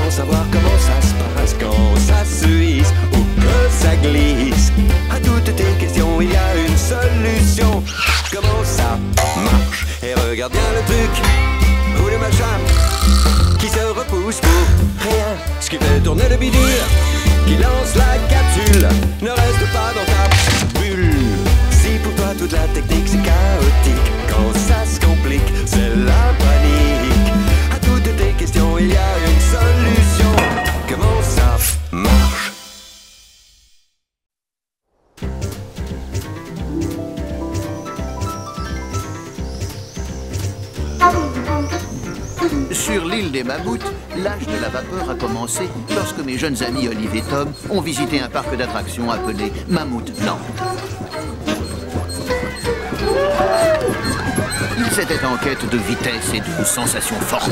sans savoir comment ça se passe quand ça se hisse ou que ça glisse. À toutes tes questions, il y a une solution. Comment ça marche? Et regarde bien le truc ou le machin qui se repousse pour rien. Ce qui fait tourner le bidule, qui lance la capsule, ne reste pas dans ta bulle. Si pour toi toute la technique c'est chaotique, quand ça se complique, c'est la panique. À toutes tes questions, il y a une solution. Comment ça marche? Sur l'île des Mammouths, l'âge de la vapeur a commencé lorsque mes jeunes amis Olive et Tom ont visité un parc d'attractions appelé Mammouthland. Ils étaient en quête de vitesse et de sensations fortes.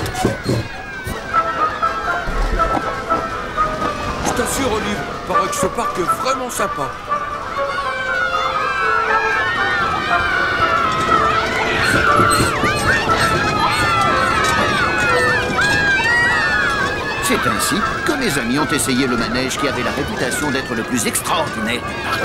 Je t'assure, Olive, paraît que ce parc est vraiment sympa. C'est ainsi que mes amis ont essayé le manège qui avait la réputation d'être le plus extraordinaire.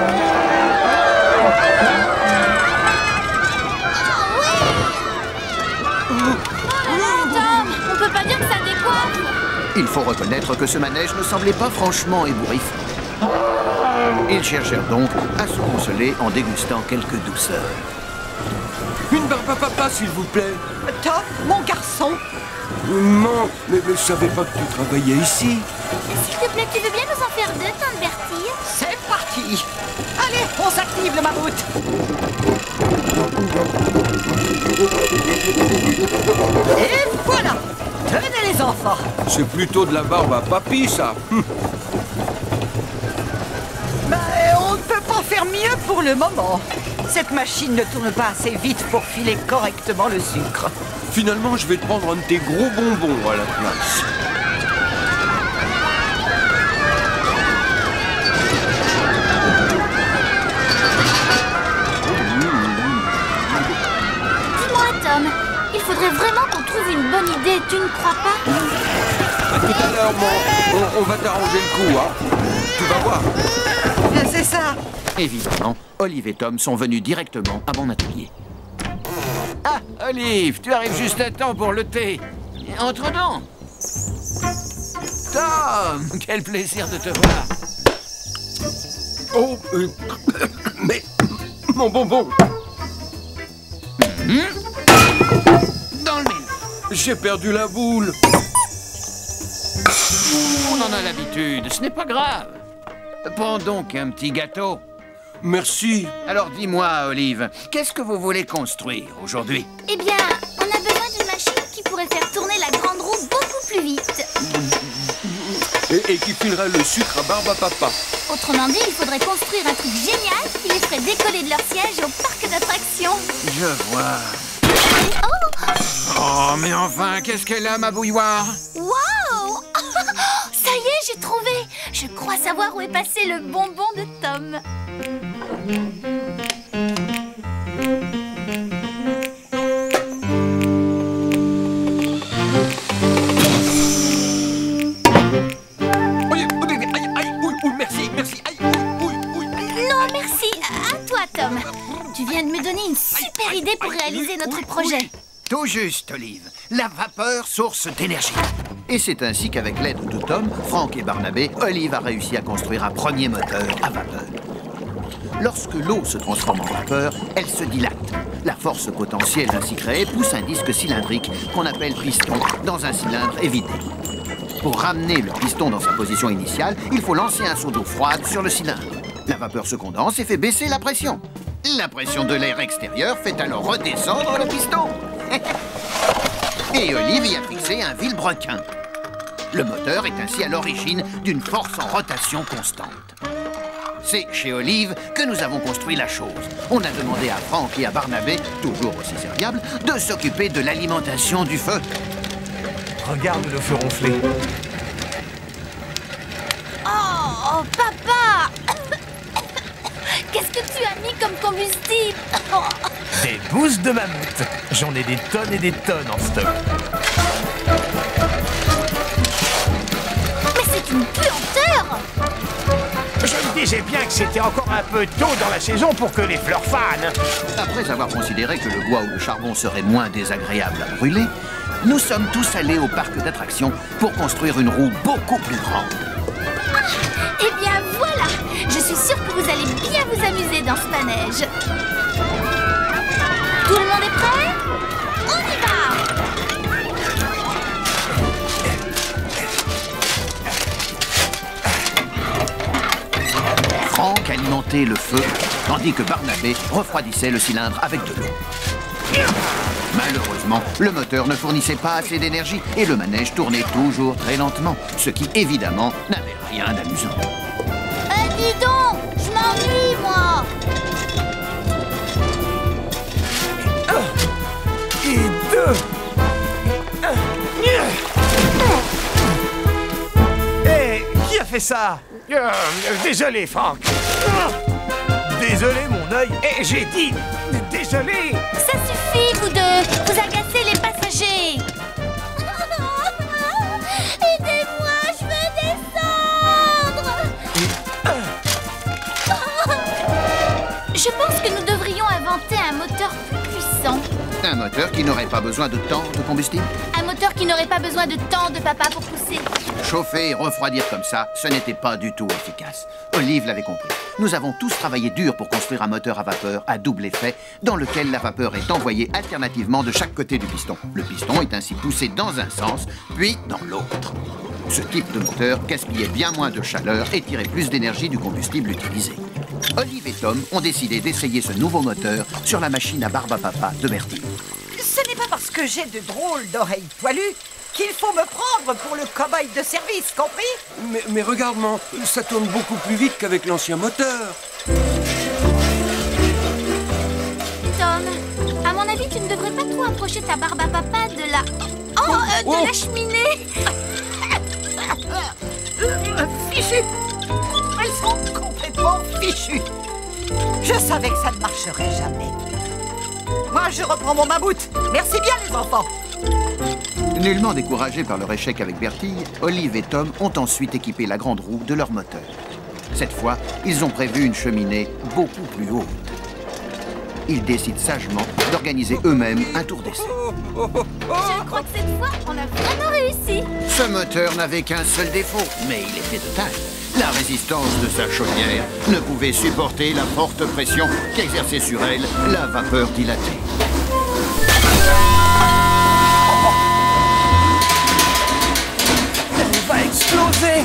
Tom, on peut pas dire que ça décoiffe. Il faut reconnaître que ce manège ne semblait pas franchement ébouriffant. Ils cherchèrent donc à se consoler en dégustant quelques douceurs. Une barbe à papa, s'il vous plaît. Tom, mon garçon. Maman, mais je savais pas que tu travaillais ici. S'il te plaît, tu veux bien nous en faire deux, tante Bertie? C'est parti. Allez, on s'active le mammouth. Et voilà. Tenez les enfants. C'est plutôt de la barbe à papy, ça. Ben, on ne peut pas faire mieux pour le moment. Cette machine ne tourne pas assez vite pour filer correctement le sucre. Finalement, je vais te prendre un de tes gros bonbons à la place. Dis-moi, Tom, il faudrait vraiment qu'on trouve une bonne idée, tu ne crois pas? À tout à l'heure, Maman. On va t'arranger le coup, hein. Tu vas voir. C'est ça. Évidemment, Olive et Tom sont venus directement à mon atelier. Ah, Olive, tu arrives juste à temps pour le thé. Entre donc. Tom, quel plaisir de te voir. Oh, mais mon bonbon. Dans le mille. J'ai perdu la boule. On en a l'habitude, ce n'est pas grave. Prends donc un petit gâteau. Merci. Alors dis-moi, Olive, qu'est-ce que vous voulez construire aujourd'hui? Eh bien, on a besoin d'une machine qui pourrait faire tourner la grande roue beaucoup plus vite. Et qui filerait le sucre à barbe à papa. Autrement dit, il faudrait construire un truc génial qui les ferait décoller de leur siège au parc d'attractions. Je vois. Oh, mais enfin, qu'est-ce qu'elle a, ma bouilloire? Wow! Ça y est, j'ai trouvé! Je crois savoir où est passé le bonbon de Tom. Non, merci. À toi, Tom. Tu viens de me donner une super idée pour réaliser notre projet. Tout juste, Olive. La vapeur, source d'énergie. Et c'est ainsi qu'avec l'aide de Tom, Frank et Barnabé, Olive a réussi à construire un premier moteur à vapeur. Lorsque l'eau se transforme en vapeur, elle se dilate. La force potentielle ainsi créée pousse un disque cylindrique qu'on appelle piston dans un cylindre évidé. Pour ramener le piston dans sa position initiale, il faut lancer un seau d'eau froide sur le cylindre. La vapeur se condense et fait baisser la pression. La pression de l'air extérieur fait alors redescendre le piston. Et Olive y a fixé un vilebrequin. Le moteur est ainsi à l'origine d'une force en rotation constante. C'est chez Olive que nous avons construit la chose. On a demandé à Frank et à Barnabé, toujours aussi serviables, de s'occuper de l'alimentation du feu. Regarde le feu ronfler. Oh, papa! Qu'est-ce que tu as mis comme combustible? Des bousses de mammouth. J'en ai des tonnes et des tonnes en stock. disais bien que c'était encore un peu tôt dans la saison pour que les fleurs fanent. Après avoir considéré que le bois ou le charbon serait moins désagréable à brûler, nous sommes tous allés au parc d'attractions pour construire une roue beaucoup plus grande. Eh bien voilà, je suis sûre que vous allez bien vous amuser dans ce manège. Tout le monde est prêt? On y va! Franck alimentait le feu, tandis que Barnabé refroidissait le cylindre avec de l'eau. Malheureusement, le moteur ne fournissait pas assez d'énergie et le manège tournait toujours très lentement, ce qui évidemment n'avait rien d'amusant. Dis donc, je m'ennuie, moi! Et deux. Hé, qui a fait ça? Désolé, Franck. Désolé, mon œil. Et j'ai dit désolé. Ça suffit, vous deux! Vous agacez les passagers! Aidez-moi, je veux descendre! Je pense que nous devrions inventer un moteur plus puissant. Un moteur qui n'aurait pas besoin de tant de combustible. Un moteur qui n'aurait pas besoin de tant de papa pour pousser. Chauffer et refroidir comme ça, ce n'était pas du tout efficace. Olive l'avait compris. Nous avons tous travaillé dur pour construire un moteur à vapeur à double effet, dans lequel la vapeur est envoyée alternativement de chaque côté du piston. Le piston est ainsi poussé dans un sens, puis dans l'autre. Ce type de moteur gaspillait bien moins de chaleur et tirait plus d'énergie du combustible utilisé. Olive et Tom ont décidé d'essayer ce nouveau moteur sur la machine à barbe à papa de Bertie. Ce n'est pas parce que j'ai de drôles d'oreilles poilues qu'il faut me prendre pour le cobaye de service, compris? Mais regarde, man, ça tourne beaucoup plus vite qu'avec l'ancien moteur. Tom, à mon avis, tu ne devrais pas trop approcher ta barbe à papa de la... de la cheminée. Fichues! Elles sont complètement fichues! Je savais que ça ne marcherait jamais. Moi, je reprends mon mammouth. Merci bien, les enfants. Nullement découragés par leur échec avec Bertille, Olive et Tom ont ensuite équipé la grande roue de leur moteur. Cette fois, ils ont prévu une cheminée beaucoup plus haute. Ils décident sagement d'organiser eux-mêmes un tour d'essai. Je crois que cette fois, on a vraiment réussi. Ce moteur n'avait qu'un seul défaut, mais il était de taille. La résistance de sa chaudière ne pouvait supporter la forte pression qu'exerçait sur elle la vapeur dilatée. Elle va exploser.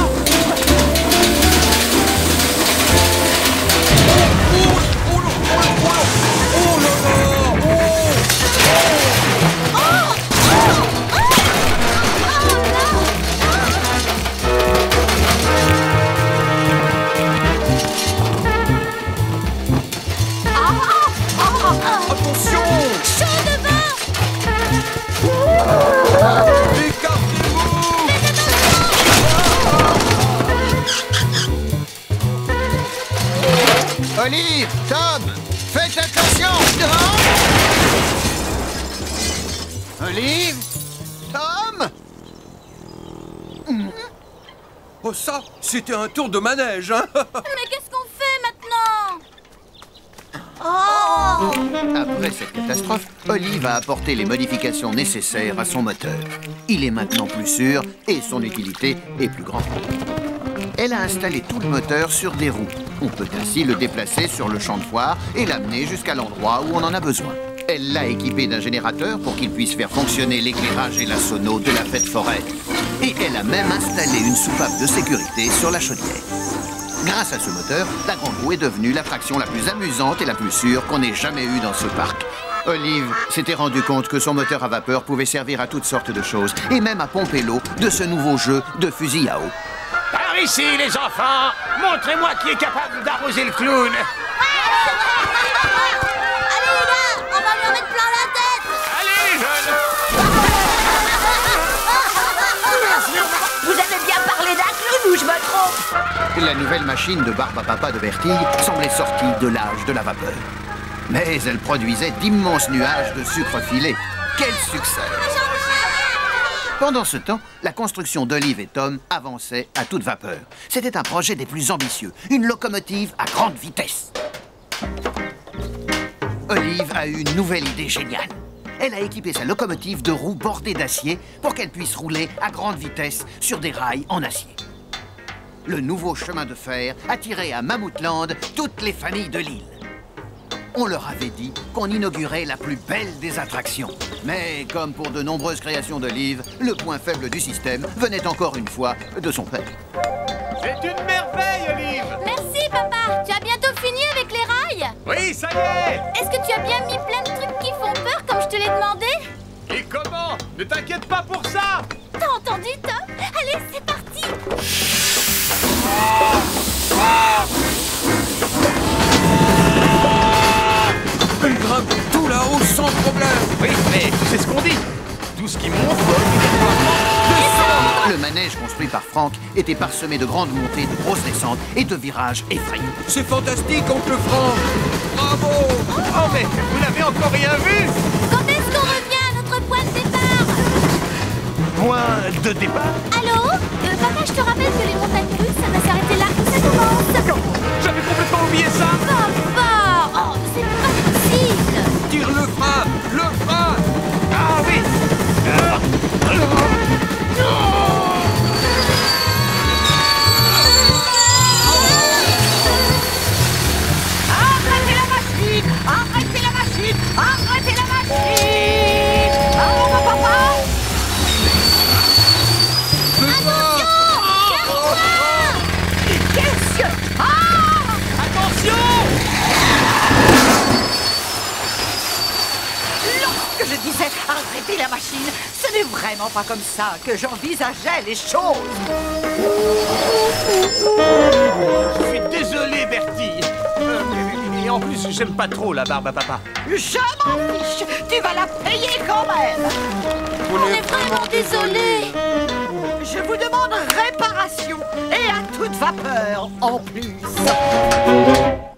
Attention! Chaud devant! Écartez-vous! Olive, Tom, faites attention! Olive, Tom! Oh ça, c'était un tour de manège, hein? Mais qu'est-ce qu'on fait maintenant? Après cette catastrophe, Olive a apporté les modifications nécessaires à son moteur. Il est maintenant plus sûr et son utilité est plus grande. Elle a installé tout le moteur sur des roues. On peut ainsi le déplacer sur le champ de foire et l'amener jusqu'à l'endroit où on en a besoin. Elle l'a équipé d'un générateur pour qu'il puisse faire fonctionner l'éclairage et la sono de la fête foraine. Et elle a même installé une soupape de sécurité sur la chaudière. Grâce à ce moteur, la grande roue est devenue l'attraction la plus amusante et la plus sûre qu'on ait jamais eue dans ce parc. Olive s'était rendu compte que son moteur à vapeur pouvait servir à toutes sortes de choses, et même à pomper l'eau de ce nouveau jeu de fusil à eau. Par ici, les enfants. Montrez-moi qui est capable d'arroser le clown. Allez les gars, on va lui en mettre plein la tête. Allez, les jeunes. Vous avez bien parlé d'un clown ou je me trompe? La nouvelle machine de barbe à papa de Bertille semblait sortie de l'âge de la vapeur. Mais elle produisait d'immenses nuages de sucre filé. Quel succès! Pendant ce temps, la construction d'Olive et Tom avançait à toute vapeur. C'était un projet des plus ambitieux, une locomotive à grande vitesse. Olive a eu une nouvelle idée géniale. Elle a équipé sa locomotive de roues bordées d'acier pour qu'elle puisse rouler à grande vitesse sur des rails en acier. Le nouveau chemin de fer attirait à Mammothland toutes les familles de l'île. On leur avait dit qu'on inaugurait la plus belle des attractions. Mais comme pour de nombreuses créations d'Olive, le point faible du système venait encore une fois de son père. C'est une merveille, Olive! Merci, papa. Tu as bientôt fini avec les rails? Oui, ça y est! Est-ce que tu as bien mis plein de trucs qui font peur comme je te l'ai demandé? Et comment? Ne t'inquiète pas pour ça! T'as entendu, Tom? Allez, c'est parti! Il grimpe tout là-haut sans problème. Oui, mais c'est ce qu'on dit. Tout ce qui monte doit obligatoirement descendre. Le manège construit par Frank était parsemé de grandes montées, de grosses descentes et de virages effrayants. C'est fantastique, oncle Franck. Bravo. Oh, mais vous n'avez encore rien vu? Quand est-ce qu'on revient à notre point de départ? Point de départ? Allô? Papa, je te rappelle que les montagnes russes, ça va s'arrêter là où ça commence. J'avais complètement oublié ça. Papa! Oh, c'est pas possible! Tire le frein. Le frein. Ah oui. Arrêtez la machine! Arrêtez la machine! Arrêtez la machine! Oh, papa! Qu'est-ce que... Ah! Attention! Lorsque je disais arrêtez la machine, ce n'est vraiment pas comme ça que j'envisageais les choses. Je suis désolé, Bertie. Et en plus, j'aime pas trop la barbe à papa. Je m'en fiche, tu vas la payer quand même. On est vraiment désolés! Je vous demande réparation et à toute vapeur en plus.